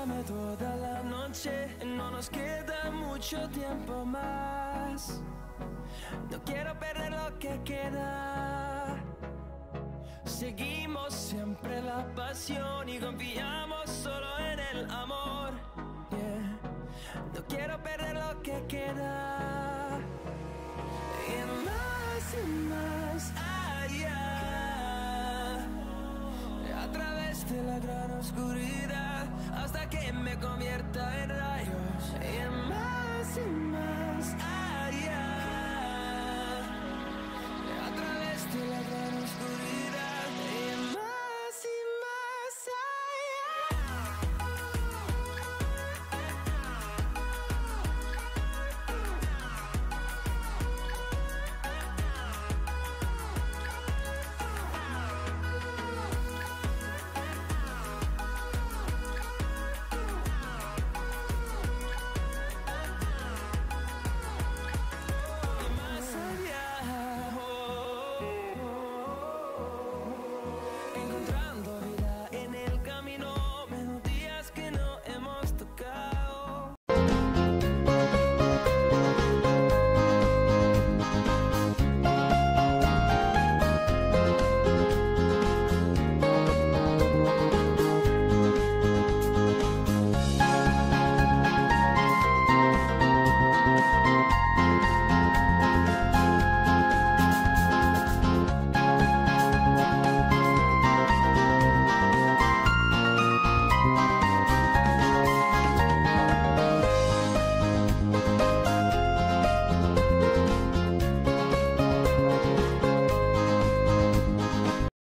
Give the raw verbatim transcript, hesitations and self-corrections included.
Dame toda la noche, no nos queda mucho tiempo más. No quiero perder lo que queda. Seguimos siempre la pasión y confiamos solo en el amor. Yeah. No quiero perder lo que queda. Y más y más allá, a través de la gran oscuridad, hasta que me convierta en